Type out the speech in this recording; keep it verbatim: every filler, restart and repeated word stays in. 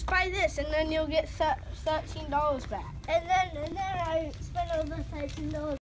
just buy this, and then you'll get thirteen dollars back. And then, and then I spent all the thirteen dollars.